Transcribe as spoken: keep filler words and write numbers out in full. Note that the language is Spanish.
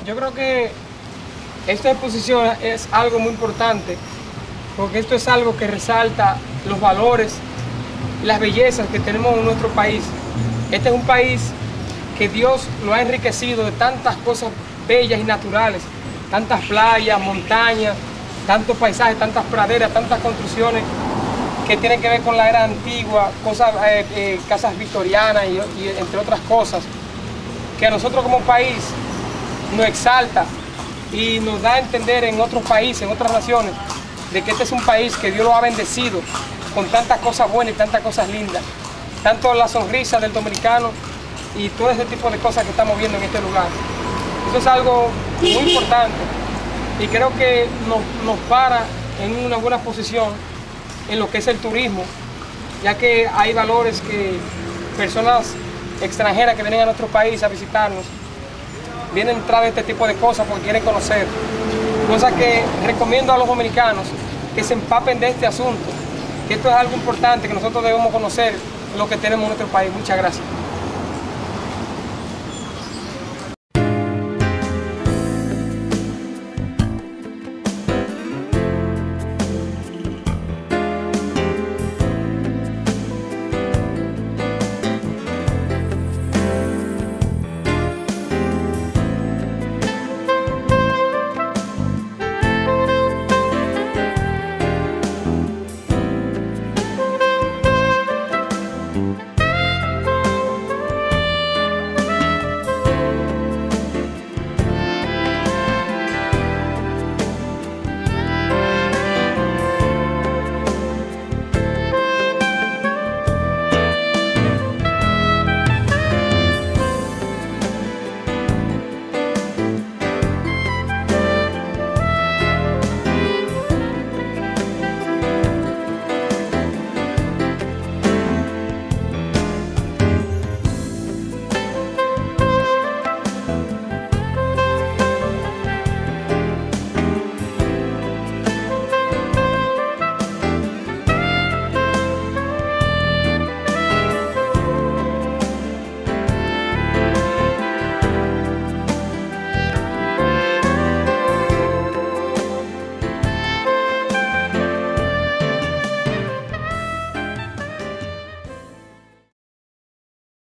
yo creo que esta exposición es algo muy importante, porque esto es algo que resalta los valores y las bellezas que tenemos en nuestro país. Este es un país que Dios lo ha enriquecido de tantas cosas bellas y naturales, tantas playas, montañas, tantos paisajes, tantas praderas, tantas construcciones que tienen que ver con la era antigua, cosas, eh, eh, casas victorianas y, y entre otras cosas, que a nosotros como país nos exalta y nos da a entender en otros países, en otras naciones, de que este es un país que Dios lo ha bendecido con tantas cosas buenas y tantas cosas lindas, tanto la sonrisa del dominicano y todo ese tipo de cosas que estamos viendo en este lugar. Eso es algo muy importante y creo que nos, nos para en una buena posición en lo que es el turismo, ya que hay valores que personas extranjeras que vienen a nuestro país a visitarnos vienen tras de este tipo de cosas porque quieren conocer. Cosa que recomiendo a los dominicanos que se empapen de este asunto, que esto es algo importante, que nosotros debemos conocer lo que tenemos en nuestro país. Muchas gracias.